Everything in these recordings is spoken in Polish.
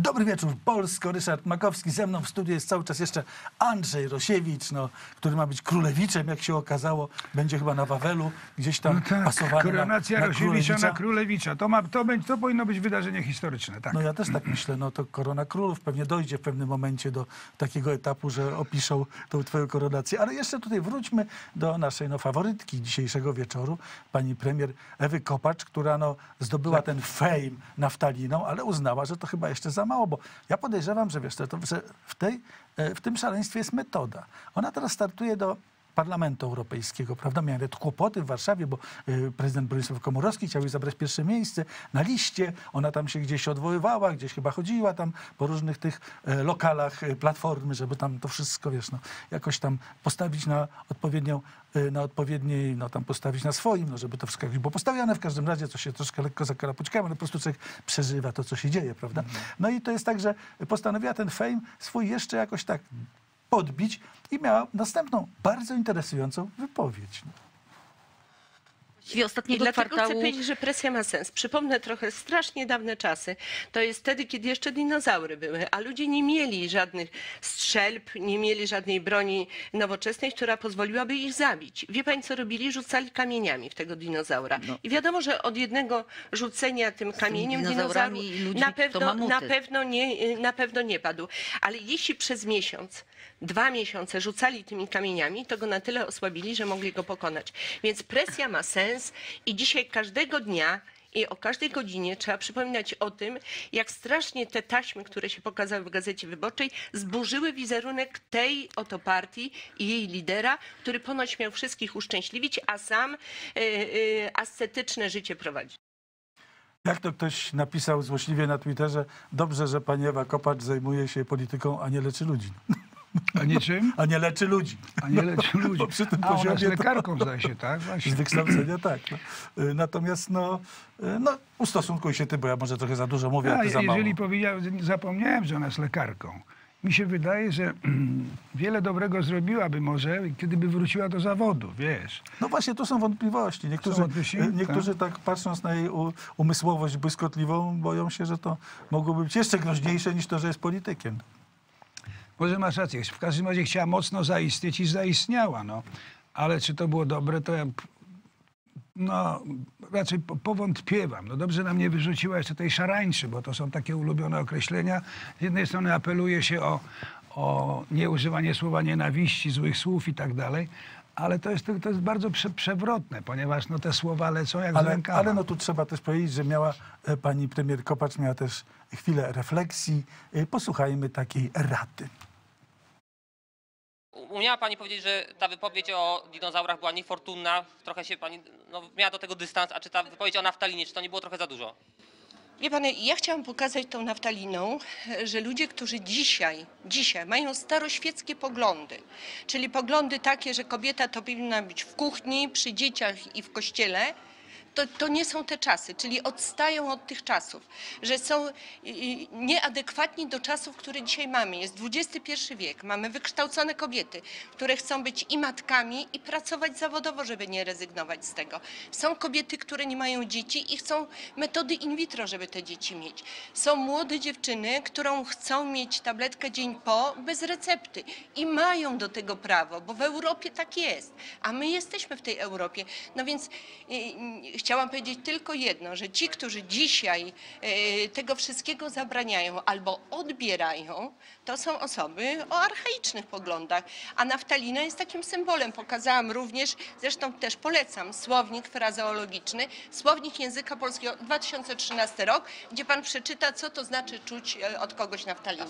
Dobry wieczór, Polsko. Ryszard Makowski. Ze mną w studiu jest cały czas jeszcze Andrzej Rosiewicz, który ma być królewiczem, jak się okazało. Będzie chyba na Wawelu, gdzieś tam pasowany koronacja na Rosiewicza na królewicza. To powinno być wydarzenie historyczne, tak. No ja też tak myślę. No to korona królów pewnie dojdzie w pewnym momencie do takiego etapu, że opiszą tą twoją koronację. Ale jeszcze tutaj wróćmy do naszej faworytki dzisiejszego wieczoru, pani premier Ewy Kopacz, która zdobyła ten fame naftaliną, ale uznała, że to chyba jeszcze za mało, bo ja podejrzewam, że wiesz, że w tym szaleństwie jest metoda. Ona teraz startuje do Parlamentu Europejskiego, prawda? Miała nawet kłopoty w Warszawie, bo prezydent Bronisław Komorowski chciał jej zabrać pierwsze miejsce na liście. Ona tam się gdzieś odwoływała, gdzieś chyba chodziła tam po różnych tych lokalach Platformy, żeby tam to wszystko, wiesz, jakoś tam postawić na odpowiedniej, tam postawić na swoim, żeby to wszystko było postawione. W każdym razie, co się troszkę lekko zakarapućkałem, ale po prostu człowiek przeżywa to, co się dzieje, prawda? No i to jest tak, że postanowiła ten fame swój jeszcze jakoś tak podbić i miała następną, bardzo interesującą wypowiedź. I dlatego chcę powiedzieć, że presja ma sens. Przypomnę trochę strasznie dawne czasy. To jest wtedy, kiedy jeszcze dinozaury były, a ludzie nie mieli żadnych strzelb, nie mieli żadnej broni nowoczesnej, która pozwoliłaby ich zabić. Wie pani, co robili? Rzucali kamieniami w tego dinozaura. I wiadomo, że od jednego rzucenia tym kamieniem dinozaur na pewno nie padł. Ale jeśli przez miesiąc, 2 miesiące rzucali tymi kamieniami, to go na tyle osłabili, że mogli go pokonać. Więc presja ma sens i dzisiaj każdego dnia i o każdej godzinie trzeba przypominać o tym, jak strasznie te taśmy, które się pokazały w Gazecie Wyborczej, zburzyły wizerunek tej oto partii i jej lidera, który ponoć miał wszystkich uszczęśliwić, a sam ascetyczne życie prowadzi. Jak to ktoś napisał złośliwie na Twitterze, dobrze, że pani Ewa Kopacz zajmuje się polityką, a nie leczy ludzi. A nie czym? A nie leczy ludzi. A nie leczy ludzi. Bo przy tym ona poziomie jest lekarką, zdaje się, tak? Właśnie. Z wykształcenia tak. Natomiast ustosunkuj się ty, bo ja może trochę za dużo mówię, a ty za mało. Jeżeli zapomniałem, że ona jest lekarką. Mi się wydaje, że wiele dobrego zrobiłaby może, gdyby wróciła do zawodu, wiesz. No właśnie, tu są wątpliwości. Niektórzy tak patrząc na jej umysłowość błyskotliwą, boją się, że to mogłoby być jeszcze groźniejsze niż to, że jest politykiem. Może masz rację. W każdym razie chciała mocno zaistnieć i zaistniała, Ale czy to było dobre, to ja raczej powątpiewam. Dobrze nam nie wyrzuciła jeszcze tej szarańczy, bo to są takie ulubione określenia. Z jednej strony apeluje się o nieużywanie słowa nienawiści, złych słów i tak dalej, ale to jest bardzo przewrotne, ponieważ te słowa lecą jak z rękawa. Ale tu trzeba też powiedzieć, że pani premier Kopacz miała też chwilę refleksji. Posłuchajmy takiej rady. Umiała pani powiedzieć, że ta wypowiedź o dinozaurach była niefortunna, trochę się pani miała do tego dystans, a czy ta wypowiedź o naftalinie, czy to nie było trochę za dużo? Wie pan, ja chciałam pokazać tą naftaliną, że ludzie, którzy dzisiaj mają staroświeckie poglądy, czyli poglądy takie, że kobieta to powinna być w kuchni, przy dzieciach i w kościele, to nie są te czasy, czyli odstają od tych czasów, że są nieadekwatni do czasów, które dzisiaj mamy. Jest XXI wiek, mamy wykształcone kobiety, które chcą być i matkami, i pracować zawodowo, żeby nie rezygnować z tego. Są kobiety, które nie mają dzieci i chcą metody in vitro, żeby te dzieci mieć. Są młode dziewczyny, którą chcą mieć tabletkę dzień po, bez recepty i mają do tego prawo, bo w Europie tak jest, a my jesteśmy w tej Europie. No więc chciałam powiedzieć tylko jedno, że ci, którzy dzisiaj tego wszystkiego zabraniają albo odbierają, to są osoby o archaicznych poglądach, a naftalina jest takim symbolem. Pokazałam również, zresztą też polecam, słownik frazeologiczny, słownik języka polskiego 2013 rok, gdzie pan przeczyta, co to znaczy czuć od kogoś naftalinę.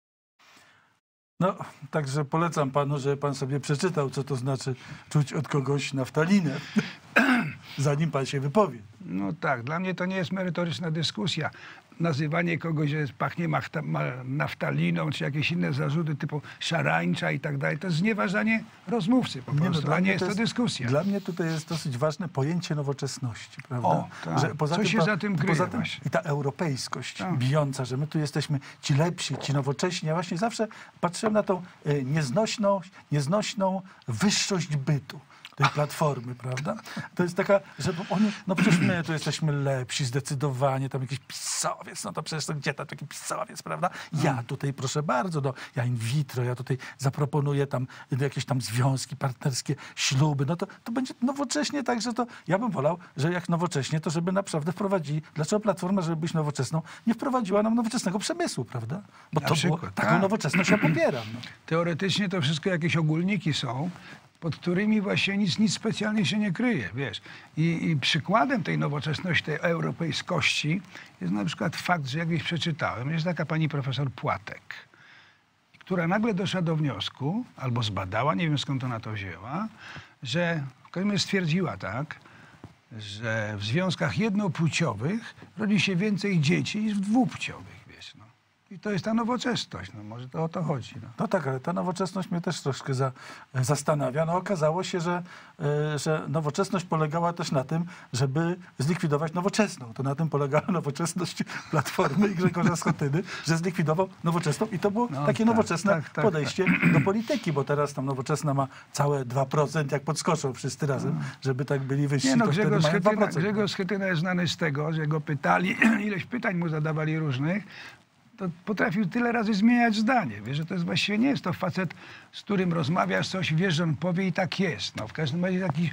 Także polecam panu, żeby pan sobie przeczytał, co to znaczy czuć od kogoś naftalinę, zanim pan się wypowie. No tak, dla mnie to nie jest merytoryczna dyskusja. Nazywanie kogoś, że pachnie naftaliną, czy jakieś inne zarzuty typu szarańcza i tak dalej, to jest znieważanie rozmówcy po prostu, a nie jest to dyskusja. Dla mnie tutaj jest dosyć ważne pojęcie nowoczesności, prawda? O, tak. Że co się za tym kryje właśnie. I ta europejskość bijąca, że my tu jesteśmy ci lepsi, ci nowocześni. Ja właśnie zawsze patrzyłem na tą nieznośną wyższość bytu. tej Platformy, prawda? To jest taka, że oni, no przecież my tu jesteśmy lepsi zdecydowanie, tam jakiś pisowiec, no to przecież to gdzie tam taki pisowiec, prawda? Ja tutaj, proszę bardzo, no, ja in vitro, ja tutaj zaproponuję tam jakieś tam związki partnerskie, śluby, no to będzie nowocześnie, także to ja bym wolał, że jak nowocześnie, to żeby naprawdę wprowadzili, dlaczego Platforma, żeby być nowoczesną, nie wprowadziła nam nowoczesnego przemysłu, prawda? Bo Na to przykład, było, taką tak. nowoczesność ja popieram. No. Teoretycznie to wszystko jakieś ogólniki są, pod którymi właśnie nic specjalnie się nie kryje, wiesz. I przykładem tej nowoczesności, tej europejskości jest na przykład fakt, że jak gdzieś przeczytałem, jest taka pani profesor Płatek, która nagle doszła do wniosku, albo zbadała, nie wiem skąd ona to wzięła, że w każdym razie stwierdziła tak, że w związkach jednopłciowych rodzi się więcej dzieci niż w dwupłciowych, wiesz, no. I to jest ta nowoczesność, no może to o to chodzi, no. No tak, ale ta nowoczesność mnie też troszkę zastanawia. No okazało się, że nowoczesność polegała też na tym, żeby zlikwidować nowoczesną. To na tym polegała nowoczesność Platformy i Grzegorza Schetyny, że zlikwidował nowoczesną i to było No, takie tak, nowoczesne tak, podejście do polityki, bo teraz tam nowoczesna ma całe 2%, jak podskoczą wszyscy razem, żeby tak byli wyżsi, Nie no, to wtedy Grzegorz mają Schetyna, 2%. Grzegorz Schetyna jest znany z tego, że go pytali, ileś pytań mu zadawali różnych, to potrafił tyle razy zmieniać zdanie. Wiesz, że to jest właściwie nie jest to facet, z którym rozmawiasz coś, wiesz, że on powie i tak jest. No, w każdym razie taki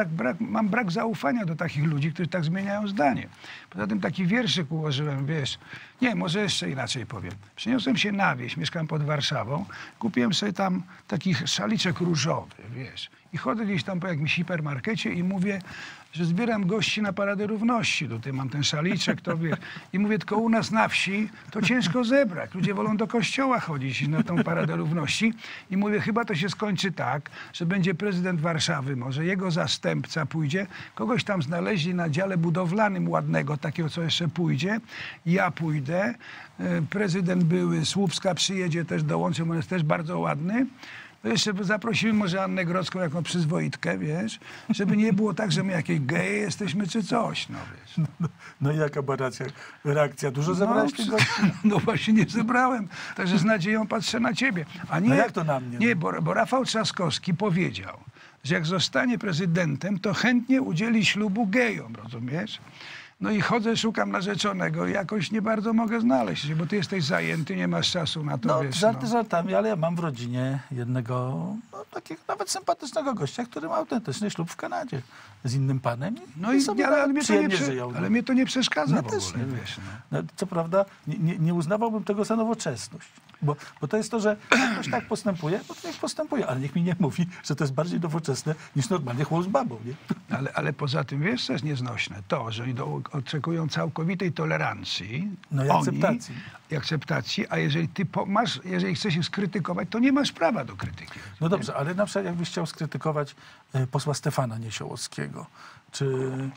mam brak zaufania do takich ludzi, którzy tak zmieniają zdanie. Poza tym taki wierszyk ułożyłem, wiesz. Nie, może jeszcze inaczej powiem. Przeniosłem się na wieś, mieszkam pod Warszawą, kupiłem sobie tam taki szaliczek różowy, wiesz. I chodzę gdzieś tam po jakimś hipermarkecie i mówię, że zbieram gości na Paradę Równości. Tutaj mam ten szaliczek, to wiesz. I mówię, tylko u nas na wsi to ciężko zebrać. Ludzie wolą do kościoła chodzić na tą Paradę Równości. I mówię, chyba to się skończy tak, że będzie prezydent Warszawy, może jego zastępca pójdzie, kogoś tam znaleźli na dziale budowlanym ładnego, takiego, co jeszcze pójdzie. Ja pójdę. Prezydent były Słupska przyjedzie, też dołączy, on jest też bardzo ładny. To jeszcze zaprosimy może Annę Grodzką jako przyzwoitkę, wiesz, żeby nie było tak, że my jakieś geje jesteśmy czy coś, no wiesz. No i jaka była reakcja? Dużo zebrałeś tych gości? No właśnie nie zebrałem, także z nadzieją patrzę na ciebie. A nie, No jak to na mnie? Nie, bo Rafał Trzaskowski powiedział, że jak zostanie prezydentem, to chętnie udzieli ślubu gejom, rozumiesz? No i chodzę, szukam narzeczonego i jakoś nie bardzo mogę znaleźć, bo ty jesteś zajęty, nie masz czasu na to, No, wiesz. żarty żartami, ale ja mam w rodzinie jednego, no, takiego nawet sympatycznego gościa, który ma autentyczny ślub w Kanadzie z innym panem. No i sobie ale, nawet mnie to nie, przyjemnie żyją. ale mnie to nie przeszkadza Mnie w też ogóle, nie. wiesz. No. No, co prawda nie uznawałbym tego za nowoczesność. Bo to jest to, że ktoś tak postępuje, no to niech postępuje, ale niech mi nie mówi, że to jest bardziej nowoczesne niż normalnie chłop z babą, nie? Ale poza tym, wiesz, co jest nieznośne? To, że oni oczekują całkowitej tolerancji. No i oni, akceptacji. I akceptacji, a jeżeli ty jeżeli chcesz ich skrytykować, to nie masz prawa do krytyki. No dobrze, ale na przykład jakbyś chciał skrytykować posła Stefana Niesiołowskiego, czy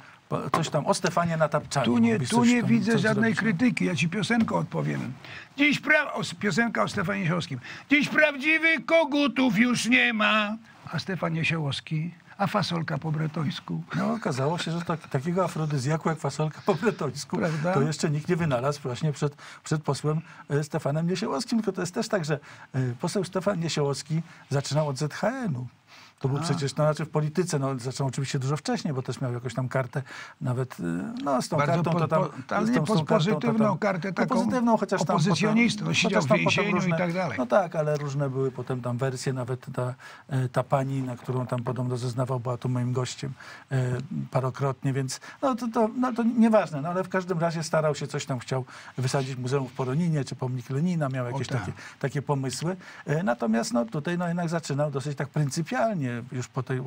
coś tam o Stefanie Natapczanie. Tu nie widzę coś żadnej zrobić, no? krytyki. Ja ci piosenkę odpowiem. Piosenka o Stefanie Niesiołowskim. Dziś prawdziwych kogutów już nie ma. A Stefan Niesiołowski? A fasolka po bretońsku? No okazało się, że takiego afrodyzjaku jak fasolka po bretońsku Prawda? to jeszcze nikt nie wynalazł właśnie przed posłem Stefanem Niesiołowskim. Tylko to jest też tak, że poseł Stefan Niesiołowski zaczynał od ZHN-u. To był przecież, no, znaczy w polityce, no, zaczął oczywiście dużo wcześniej, bo też miał jakąś tam kartę, nawet, no, z tą Bardzo kartą to tam... ale z nie tą kartą, pozytywną kartę, no, taką pozytywną, chociaż tam opozycjonistę, no, siedział w chociaż tam więzieniu potem i tak dalej. No tak, ale różne były potem tam wersje, nawet ta pani, na którą tam podobno zeznawał, była tu moim gościem parokrotnie, więc no to nieważne, no ale w każdym razie starał się, coś tam chciał wysadzić muzeum w Poroninie, czy pomnik Lenina, miał jakieś tak. takie pomysły. Natomiast no tutaj no jednak zaczynał dosyć tak pryncypialnie, już po tej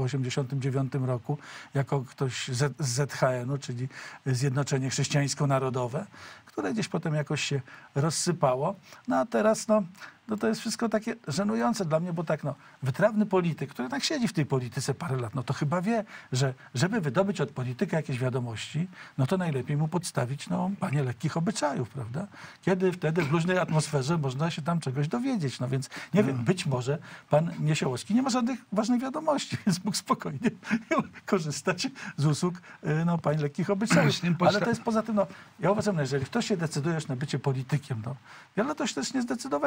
89 roku, jako ktoś z ZHN-u, czyli Zjednoczenie Chrześcijańsko-Narodowe, które gdzieś potem jakoś się rozsypało. No a teraz no to jest wszystko takie żenujące dla mnie, bo tak wytrawny polityk, który tak siedzi w tej polityce parę lat, no to chyba wie, że żeby wydobyć od polityka jakieś wiadomości, no to najlepiej mu podstawić panie lekkich obyczajów, prawda? Kiedy wtedy w luźnej atmosferze można się tam czegoś dowiedzieć. No więc nie wiem, być może pan Niesiołowski nie ma żadnych ważnych wiadomości, więc mógł spokojnie korzystać z usług pań lekkich obyczajów. Ale to jest poza tym, ja uważam, że jeżeli ktoś się decyduje już na bycie politykiem, ja na to się też nie zdecydowałem, to nie siedź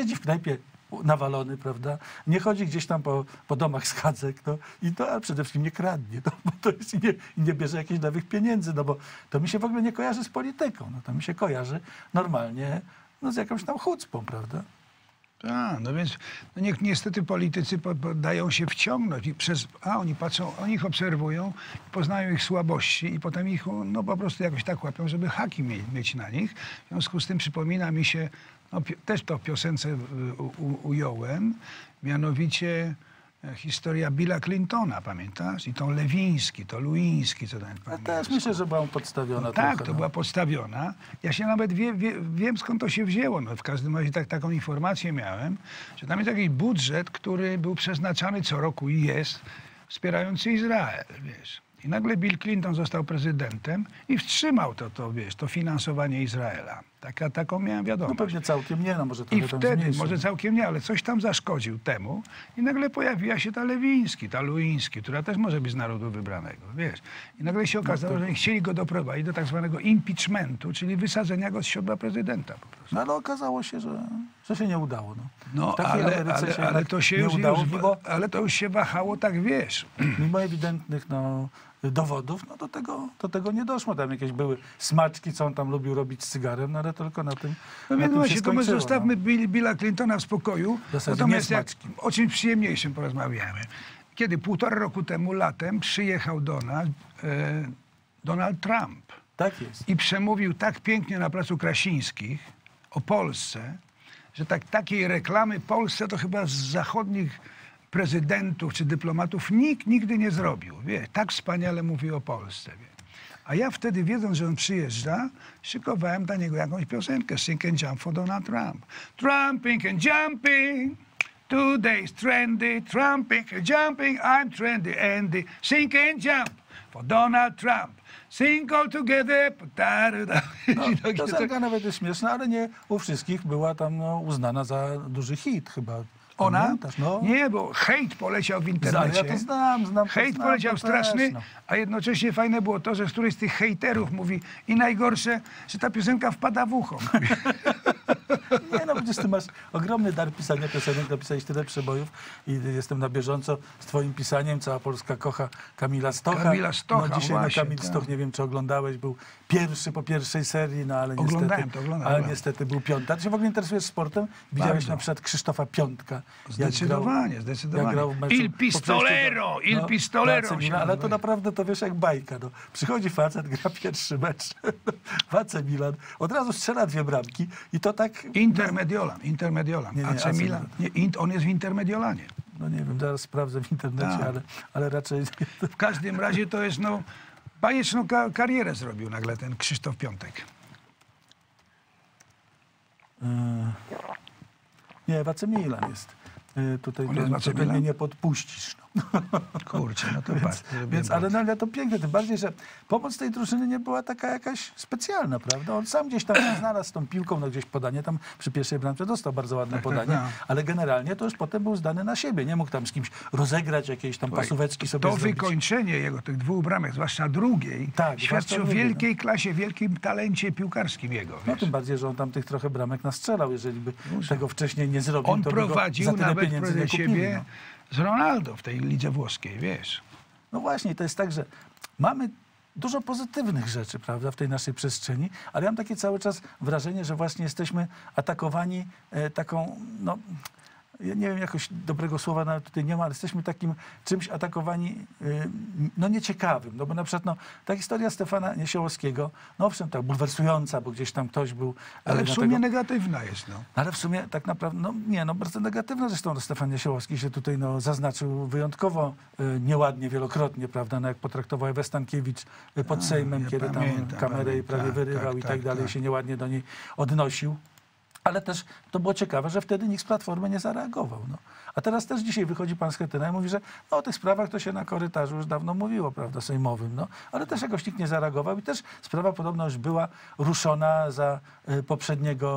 siedzi w knajpie nawalony, prawda? Nie chodzi gdzieś tam po domach schadzek, no i to, a przede wszystkim nie kradnie, no, bo to jest, i nie bierze jakichś nowych pieniędzy, no bo to mi się w ogóle nie kojarzy z polityką, no to mi się kojarzy normalnie no, z jakąś tam chucpą, prawda? Tak, no więc no niestety politycy dają się wciągnąć i oni patrzą, oni ich obserwują, poznają ich słabości i potem ich no po prostu jakoś tak łapią, żeby haki mieć na nich. W związku z tym przypomina mi się, no, też to w piosence ująłem, mianowicie historia Billa Clintona, pamiętasz? I to Lewiński, to Luiński, co tam Ja też myślę, że była podstawiona no trochę. tak, to była podstawiona. Ja się nawet wiem, skąd to się wzięło. No, w każdym razie taką informację miałem, że tam jest jakiś budżet, który był przeznaczany co roku i jest, wspierający Izrael, wiesz. I nagle Bill Clinton został prezydentem i wstrzymał to finansowanie Izraela. Taką miałem No wiadomość. pewnie całkiem nie, no może I trochę tam wtedy, zmniejszył. może całkiem nie, ale coś tam zaszkodził temu i nagle pojawiła się ta Lewiński, ta Luiński, która też może być z narodu wybranego, wiesz. I nagle się okazało, że chcieli go doprowadzić do tak zwanego impeachmentu, czyli wysadzenia go z siodła prezydenta po prostu. No ale okazało się, że się nie udało. No, No, W takiej Ameryce się ale jednak to się nie już, udało, mimo, ale to już się wahało, tak wiesz. mimo ewidentnych no, dowodów, no do tego nie doszło. Tam jakieś były smaczki, co on tam lubił robić z cygarem, no ale tylko na tym No na więc tym właśnie, się to my skończyło, zostawmy Billa Clintona w spokoju. W zasadzie Natomiast nie jak smaczki. o czymś przyjemniejszym porozmawiamy. Kiedy 1,5 roku temu latem przyjechał do nas Donald Trump Tak jest. i przemówił tak pięknie na Placu Krasińskich o Polsce, że takiej reklamy Polsce to chyba z zachodnich prezydentów czy dyplomatów nikt nigdy nie zrobił. Wie, tak wspaniale mówił o Polsce. Wie. A ja wtedy, wiedząc, że on przyjeżdża, szykowałem dla niego jakąś piosenkę, Sing and Jump for Donald Trump. Trumping and jumping, today's trendy, trumping and jumping, I'm trendy, Andy. Sing and jump for Donald Trump. Sing all together. No, piosenka nawet jest śmieszna, ale nie u wszystkich była tam no, uznana za duży hit chyba. Ona? Pamiętasz? No. Nie, bo hejt poleciał w Ja internecie. to znam. Hejt znam, poleciał to straszny, też, no. a jednocześnie fajne było to, że któryś z tych hejterów mówi i najgorsze, że ta piosenka wpada w ucho. Nie no, przecież ty masz ogromny dar pisania piosenek, napisałeś tyle przebojów i jestem na bieżąco z twoim pisaniem. Cała Polska kocha Kamila Stocha. Kamila Stocha, no, dzisiaj właśnie, Kamil tak. Stoch, nie wiem czy oglądałeś, był pierwszy po pierwszej serii, no ale Oglądałem niestety, to. ale niestety był piąta. Ty się w ogóle interesujesz sportem? Widziałeś Bardzo. na przykład Krzysztofa Piątka. Zdecydowanie. Jak grał w meczu Il po pistolero, przejściu il pistolero do AC się Milan, ale to nazywa. naprawdę to wiesz jak bajka. No. Przychodzi facet, gra pierwszy mecz w AC Milan, od razu strzela 2 bramki i to tak... Intermediolan. Nie, AC AC Milan. Nie, on jest w Intermediolanie. No nie wiem, zaraz sprawdzę w internecie, Tak. ale raczej... W każdym razie to jest, no, bajeczną karierę zrobił nagle ten Krzysztof Piątek. Nie, w AC Milan jest. Tutaj On jest w AC mnie Milan? nie podpuścisz. No. Kurczę, no to patrz. Więc, ale no, ale to piękne, tym bardziej, że pomoc tej drużyny nie była taka jakaś specjalna, prawda? On sam gdzieś tam znalazł tą piłką, no gdzieś podanie, tam przy pierwszej bramce dostał bardzo ładne podanie, tak. ale generalnie to już potem był zdany na siebie. Nie mógł tam z kimś rozegrać jakiejś tam pasóweczki sobie To zrobić. wykończenie jego, tych 2 bramek, zwłaszcza drugiej, Tak, świadczy zwłaszcza o drugiej, wielkiej klasie, wielkim talencie piłkarskim jego. No Wiesz. tym bardziej, że on tam tych trochę bramek nastrzelał. Jeżeli by tego wcześniej nie zrobił, On to by go prowadził za tyle nawet pieniędzy nie prowadzi kupili. siebie No. z Ronaldo w tej lidze włoskiej, wiesz. No właśnie, to jest tak, że mamy dużo pozytywnych rzeczy, prawda, w tej naszej przestrzeni, ale ja mam takie cały czas wrażenie, że właśnie jesteśmy atakowani taką, no, ja nie wiem, jakoś dobrego słowa nawet tutaj nie ma, ale jesteśmy takim czymś atakowani, no nieciekawym. No bo na przykład, no, ta historia Stefana Niesiołowskiego, no owszem, tak bulwersująca, bo gdzieś tam ktoś był... Ale w na sumie tego- negatywna jest, no. ale w sumie tak naprawdę, no nie, no bardzo negatywna zresztą no, Stefan Niesiołowski się tutaj no, zaznaczył wyjątkowo nieładnie, wielokrotnie, prawda, no jak potraktował Ewę Stankiewicz pod Sejmem, ja kiedy pamiętam, tam kamerę jej prawie tak, wyrywał tak, i tak tak, dalej, tak. się nieładnie do niej odnosił. Ale też to było ciekawe, że wtedy nikt z Platformy nie zareagował. No. A teraz też dzisiaj wychodzi pan Schetyna i mówi, że no, o tych sprawach to się na korytarzu już dawno mówiło, prawda, sejmowym. No. Ale też jakoś nikt nie zareagował i też sprawa podobno już była ruszona za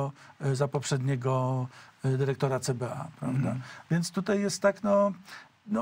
poprzedniego dyrektora CBA, prawda. Więc tutaj jest tak, no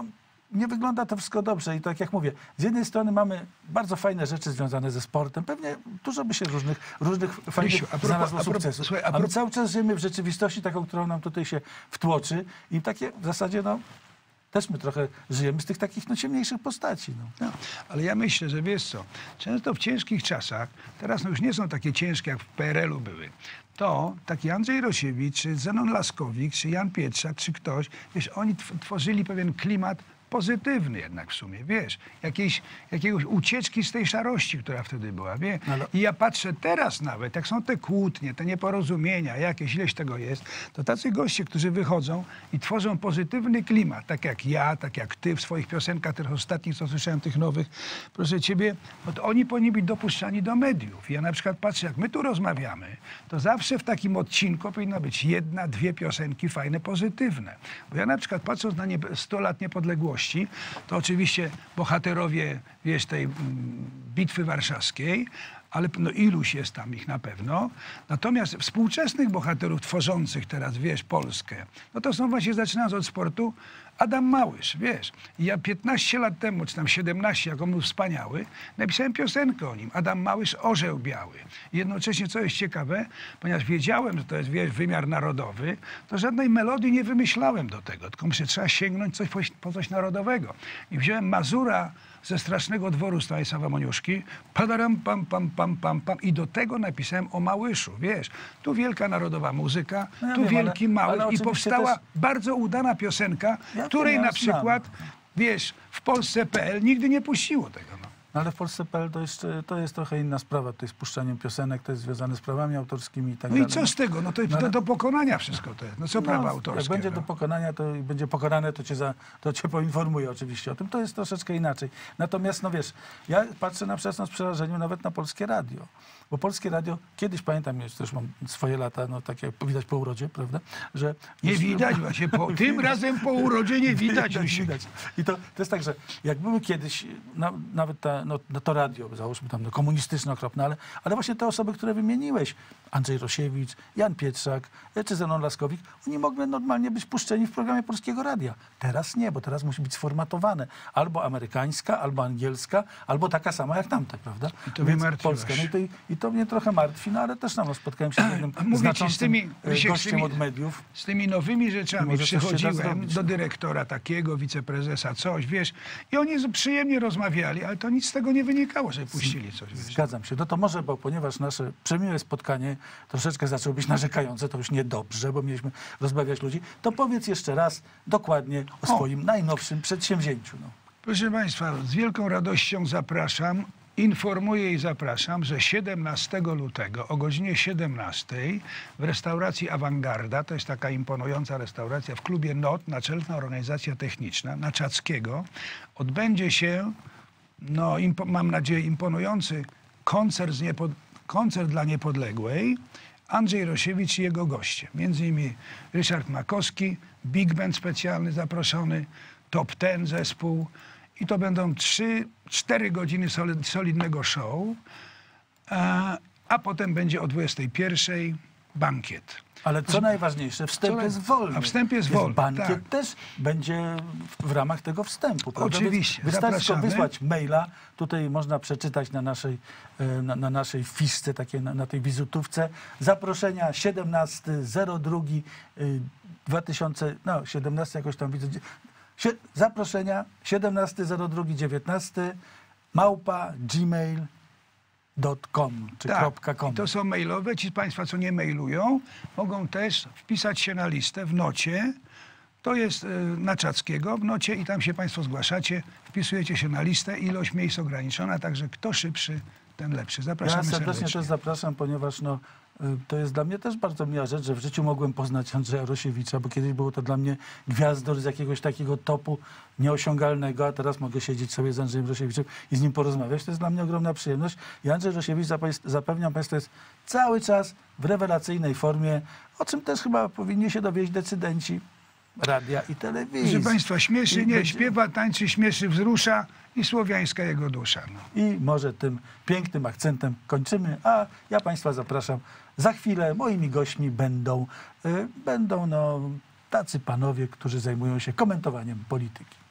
nie wygląda to wszystko dobrze i tak jak mówię, z jednej strony mamy bardzo fajne rzeczy związane ze sportem, pewnie dużo by się różnych fajnych Krysiu, a propos- znalazło a propos- sukcesów, słuchaj, a my cały czas żyjemy w rzeczywistości taką, którą nam tutaj się wtłoczy i takie w zasadzie, no, też my trochę żyjemy z tych takich, no, ciemniejszych postaci, no. No, ale ja myślę, że wiesz co, często w ciężkich czasach, teraz no już nie są takie ciężkie, jak w PRL-u były, to taki Andrzej Rosiewicz, czy Zenon Laskowik, czy Jan Pietrzak, czy ktoś, wiesz, oni tworzyli pewien klimat pozytywny jednak w sumie, wiesz, jakiegoś ucieczki z tej szarości, która wtedy była, wie? Ale- I ja patrzę teraz nawet, jak są te kłótnie, te nieporozumienia, jakieś ileś tego jest, to tacy goście, którzy wychodzą i tworzą pozytywny klimat, tak jak ja, tak jak ty w swoich piosenkach, tych ostatnich, co słyszałem, tych nowych, proszę ciebie, no to oni powinni być dopuszczani do mediów. Ja na przykład patrzę, jak my tu rozmawiamy, to zawsze w takim odcinku powinna być 1, 2 piosenki fajne, pozytywne. Bo ja na przykład patrząc na 100 lat niepodległości, to oczywiście bohaterowie, wiesz, tej Bitwy Warszawskiej, ale no iluś jest tam ich na pewno. Natomiast współczesnych bohaterów tworzących teraz, wiesz, Polskę, no to są właśnie, zaczynając od sportu, Adam Małysz, wiesz. I ja 15 lat temu, czy tam 17, jak on był wspaniały, napisałem piosenkę o nim. Adam Małysz, Orzeł Biały. I jednocześnie, co jest ciekawe, ponieważ wiedziałem, że to jest, wiesz, wymiar narodowy, to żadnej melodii nie wymyślałem do tego, tylko myślę, trzeba sięgnąć po coś narodowego. I wziąłem Mazura ze Strasznego Dworu Stanisława Moniuszki, padaram, pam, pam, pam, pam, pam. I do tego napisałem o Małyszu, wiesz. Tu wielka narodowa muzyka, No ja tu wiem, wielki ale Małysz. I oczywiście powstała też- bardzo udana piosenka, Ja której to na ja przykład, wiesz, w Polsce.pl nigdy nie puściło tego. No. No ale w Polsce.pl to jest trochę inna sprawa, to jest puszczaniem piosenek, to jest związane z prawami autorskimi i tak No i dalej. co z tego? No to do pokonania wszystko to jest. No co prawa autorskie? Jak będzie no? do pokonania, to i będzie pokonane, to cię poinformuję oczywiście o tym. To jest troszeczkę inaczej. Natomiast, no wiesz, ja patrzę na przykład z przerażeniem nawet na Polskie Radio. Bo Polskie Radio, kiedyś pamiętam, już też mam swoje lata, no tak jak widać po urodzie, prawda? Że Nie już- widać właśnie, tym razem po urodzie nie widać. widać. I to jest tak, że jak były kiedyś, nawet to radio, załóżmy tam komunistyczne, okropne, ale właśnie te osoby, które wymieniłeś, Andrzej Rosiewicz, Jan Pietrzak, czy Zenon Laskowik, oni mogli normalnie być puszczeni w programie Polskiego Radia. Teraz nie, bo teraz musi być sformatowane. Albo amerykańska, albo angielska, albo taka sama jak tamta, prawda? I to mnie Więc martwiłaś. Polska. No i to mnie trochę martwi, no ale też spotkałem się z jednym Mówię ci, znaczącym Rysiek, gościem od mediów. z tymi nowymi rzeczami Może coś się da przychodziłem zrobić, do no. dyrektora takiego, wiceprezesa, coś, wiesz, i oni przyjemnie rozmawiali, ale to nic z tego nie wynikało, że puścili coś, wiesz. Zgadzam się. No to może, bo ponieważ nasze przemiłe spotkanie troszeczkę zaczęło być narzekające, to już niedobrze, bo mieliśmy rozbawiać ludzi, to powiedz jeszcze raz dokładnie o swoim najnowszym przedsięwzięciu. No. Proszę Państwa, z wielką radością zapraszam, informuję i zapraszam, że 17 lutego o godzinie 17 w restauracji Awangarda, to jest taka imponująca restauracja w klubie NOT, Naczelna Organizacja Techniczna, na Czackiego, odbędzie się, no mam nadzieję, imponujący koncert dla Niepodległej, Andrzej Rosiewicz i jego goście. Między innymi Ryszard Makowski, Big Band specjalny zaproszony, Top Ten zespół. I to będą 3-4 godziny solidnego show, a potem będzie o 21:00 bankiet. Ale co najważniejsze, wstęp jest wolny. A wstęp jest wolny, Bankiet tak. też będzie w ramach tego wstępu. Prawda? Oczywiście, Więc wystarczy tylko zapraszamy. wysłać maila. Tutaj można przeczytać na naszej fiszce, takiej na tej wizytówce. Zaproszenia 17 jakoś tam widzę. Zaproszenia 17.02.19 @gmail.com czy .com. I to są mailowe. Ci z Państwa, co nie mailują, mogą też wpisać się na listę w nocie. To jest na Czackiego w nocie i tam się Państwo zgłaszacie, wpisujecie się na listę, ilość miejsc ograniczona, także kto szybszy, ten lepszy. Ja Zapraszamy serdecznie też zapraszam, ponieważ to jest dla mnie też bardzo miła rzecz, że w życiu mogłem poznać Andrzeja Rosiewicza, bo kiedyś było to dla mnie gwiazdor z jakiegoś takiego topu nieosiągalnego, a teraz mogę siedzieć sobie z Andrzejem Rosiewiczem i z nim porozmawiać. To jest dla mnie ogromna przyjemność. I Andrzej Rosiewicz, zapewniam Państwa, jest cały czas w rewelacyjnej formie, o czym też chyba powinni się dowiedzieć decydenci radia i telewizji. Proszę Państwa, śmieszy, I nie, będzie- śpiewa, tańczy, śmieszy, wzrusza i słowiańska jego dusza. No. I może tym pięknym akcentem kończymy, a ja Państwa zapraszam. Za chwilę moimi gośćmi będą tacy panowie, którzy zajmują się komentowaniem polityki.